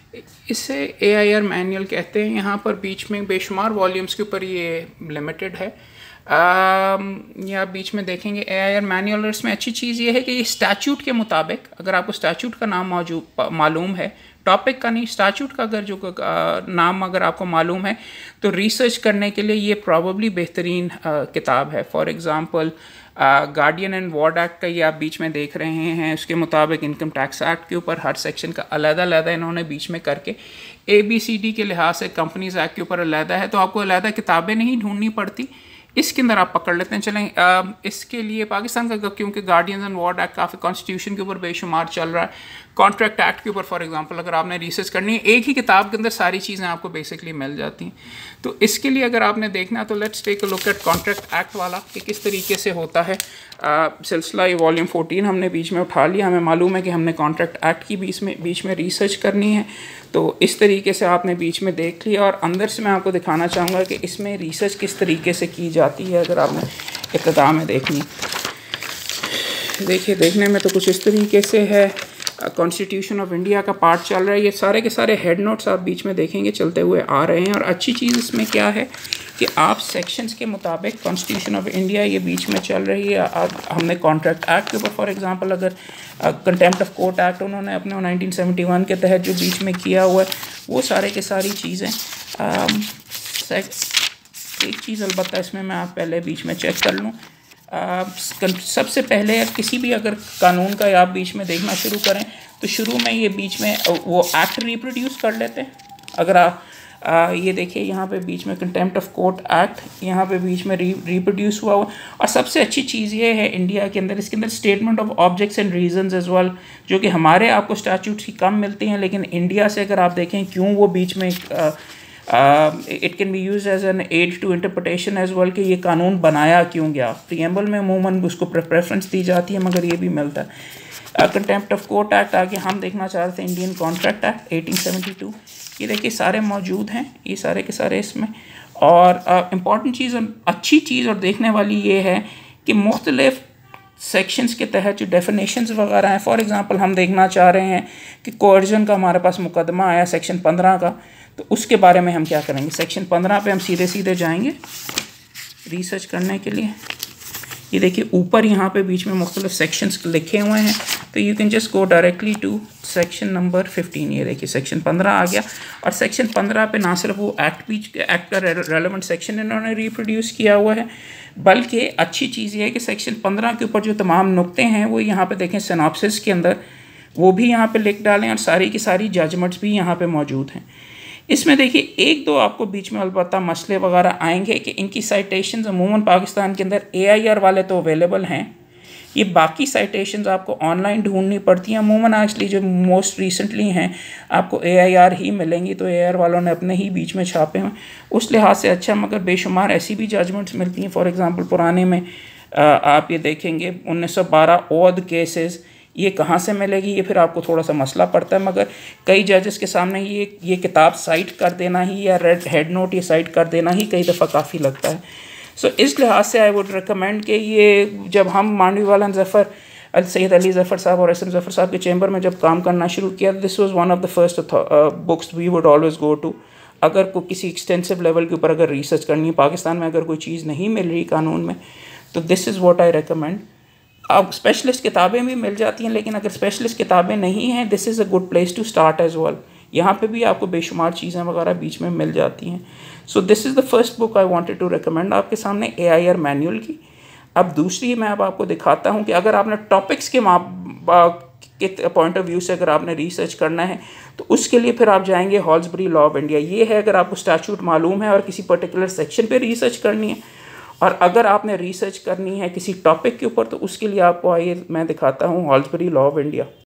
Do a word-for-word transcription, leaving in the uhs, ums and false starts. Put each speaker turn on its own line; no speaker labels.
इसे ए I R manual कहते हैं। यहाँ पर बीच में बेशुमार वॉल्यूम्स के ऊपर ये लिमिटेड है। या बीच में देखेंगे ए आई आर मैनुअल, और इसमें अच्छी चीज़ ये है कि ये स्टैच्यूट के मुताबिक, अगर आपको स्टैच्यूट का नाम मौजूद मालूम है, टॉपिक का नहीं, स्टैच्यूट का अगर जो नाम अगर आपको मालूम है, तो रिसर्च करने के लिए ये प्रॉबली बेहतरीन किताब है। For example guardian and ward act का ये आप बीच में देख रहे हैं, उसके मुताबिक इनकम टैक्स एक्ट के ऊपर हर सेक्शन का अलग अलग इन्होंने बीच में करके ए बी सी डी के लिहाज से कंपनीज एक्ट के ऊपर अलग है, तो आपको अलग किताबें नहीं ढूंढनी पड़ती, इसके अंदर आप पकड़ लेते हैं। चलें, आ, इसके लिए पाकिस्तान का, क्योंकि गार्डियन एंड वार्ड एक्ट काफ़ी कॉन्स्टिट्यूशन के ऊपर बेशुमार चल रहा है, कॉन्ट्रैक्ट एक्ट के ऊपर फॉर एग्जांपल अगर आपने रिसर्च करनी है, एक ही किताब के अंदर सारी चीज़ें आपको बेसिकली मिल जाती हैं। तो इसके लिए अगर आपने देखना है तो let's take a look at contract act वाला कि किस तरीके से होता है आ, सिलसिला। ये वॉल्यूम फोर्टीन हमने बीच में उठा लिया, हमें मालूम है कि हमने कॉन्ट्रैक्ट एक्ट की बीच में बीच में रिसर्च करनी है, तो इस तरीके से आपने बीच में देख लिया। और अंदर से मैं आपको दिखाना चाहूँगा कि इसमें रिसर्च किस तरीके से की जाती है, अगर आपने इब्तिदा में देखनी। देखिए, देखने में तो कुछ इस तरीके से है, कॉन्स्टिट्यूशन ऑफ इंडिया का पार्ट चल रहा है, ये सारे के सारे हेड नोट्स आप बीच में देखेंगे चलते हुए आ रहे हैं। और अच्छी चीज़ इसमें क्या है कि आप सेक्शंस के मुताबिक कॉन्स्टिट्यूशन ऑफ इंडिया ये बीच में चल रही है। अब हमने कॉन्ट्रैक्ट एक्ट के ऊपर फॉर एग्जांपल अगर कंटेम्प्ट ऑफ कोर्ट एक्ट उन्होंने अपने नाइनटीन सेवेंटी वन के तहत जो बीच में किया हुआ है, वो सारे के सारी चीज़ें। एक चीज़ अलबत्ता इसमें मैं आप पहले बीच में चेक कर लूँ। आ, सबसे पहले किसी भी अगर कानून का आप बीच में देखना शुरू करें तो शुरू में ये बीच में वो एक्ट रिप्रोड्यूस कर लेते हैं। अगर आप आ, ये देखिए यहाँ पे बीच में कंटेम्प्ट ऑफ कोर्ट एक्ट यहाँ पे बीच में री रिप्रोड्यूस हुआ हुआ। और सबसे अच्छी चीज़ ये है इंडिया के अंदर, इसके अंदर statement of objects and reasons as well, जो कि हमारे आपको स्टैट्यूट्स की कम मिलती हैं, लेकिन इंडिया से अगर आप देखें क्यों वो बीच में it can be use as an aid to interpretation as well कि ये कानून बनाया क्यों गया। प्रीएम्बल में अमूमन उसको प्रेफरेंस दी जाती है, मगर ये भी मिलता है। कंटेम्प्ट ऑफ कोर्ट एक्ट आगे हम देखना चाह रहे थे, Indian contract act eighteen seventy two, ये देखिए सारे मौजूद हैं, ये सारे के सारे इसमें। और इम्पॉर्टेंट uh, चीज़, अच्छी चीज़ और देखने वाली ये है कि मुख्तलिफ सेक्शंस के तहत जो डेफिनेशंस वगैरह हैं, फॉर एग्जांपल हम देखना चाह रहे हैं कि कोर्जन का हमारे पास मुकदमा आया सेक्शन पंद्रह का, तो उसके बारे में हम क्या करेंगे। सेक्शन पंद्रह पे हम सीधे सीधे जाएंगे रिसर्च करने के लिए। ये देखिए ऊपर यहाँ पे बीच में मुख्तलिफ सेक्शंस लिखे हुए हैं, तो you can just go directly to section number fifteen. ये देखिए सेक्शन पंद्रह आ गया, और सेक्शन पंद्रह पे ना सिर्फ वो एक्ट बीच एक्ट का रेलेवेंट सेक्शन इन्होंने रिप्रोड्यूस किया हुआ है, बल्कि अच्छी चीज़ ये है कि सेक्शन पंद्रह के ऊपर जो तमाम नुक्ते हैं वो यहाँ पे देखें सिनॉप्सिस के अंदर, वो भी यहाँ पे लिख डालें, और सारी की सारी जजमेंट्स भी यहाँ पे मौजूद हैं। इसमें देखिए एक दो आपको बीच में अलबत्ता मसले वगैरह आएंगे कि इनकी साइटेशंस अमूमन पाकिस्तान के अंदर ए आई आर वाले तो अवेलेबल हैं, ये बाकी साइटेशंस आपको ऑनलाइन ढूंढनी पड़ती हैं। अमूमन एक्चुअली जो मोस्ट रिसेंटली हैं आपको ए आई आर ही मिलेंगी, तो ए आई आर वालों ने अपने ही बीच में छापे हैं, उस लिहाज से अच्छा। मगर बेशुमार ऐसी भी जजमेंट्स मिलती हैं, फॉर एग्ज़ाम्पल पुराने में आप ये देखेंगे उन्नीस सौ बारह ओद केसेस, ये कहाँ से मिलेगी, ये फिर आपको थोड़ा सा मसला पड़ता है। मगर कई जजेस के सामने ये ये किताब साइट कर देना ही या रेड हेड नोट ये साइट कर देना ही कई दफ़ा काफ़ी लगता है। सो so, इस लिहाज से आई वुड रिकमेंड कि ये जब हम मांडवी वाला ज़फ़र सैयद अली ज़फ़र साहब और एस एम ज़फ़र साहब के चैम्बर में जब काम करना शुरू किया, this was one of the first books we would always go to. अगर को किसी एक्सटेंसिव लेवल के ऊपर अगर रिसर्च करनी है, पाकिस्तान में अगर कोई चीज़ नहीं मिल रही कानून में, तो this is what I recommend. अब स्पेशलिस्ट किताबें भी मिल जाती हैं, लेकिन अगर स्पेशलिस्ट किताबें नहीं हैं, this is a good place to start as well. यहाँ पे भी आपको बेशुमार चीज़ें वगैरह बीच में मिल जाती हैं। So this is the first book I wanted to recommend आपके सामने, ए आई आर मैनुअल की। अब दूसरी मैं अब आपको दिखाता हूँ कि अगर आपने टॉपिक्स के माप के पॉइंट ऑफ व्यू से अगर आपने रिसर्च करना है, तो उसके लिए फिर आप जाएंगे हॉल्सबरी लॉ ऑफ इंडिया। ये है अगर आपको स्टैट्यूट मालूम है और किसी पर्टिकुलर सेक्शन पे रिसर्च करनी है, और अगर आपने रिसर्च करनी है किसी टॉपिक के ऊपर, तो उसके लिए आपको आइए मैं दिखाता हूँ हॉल्सबरी लॉ ऑफ इंडिया।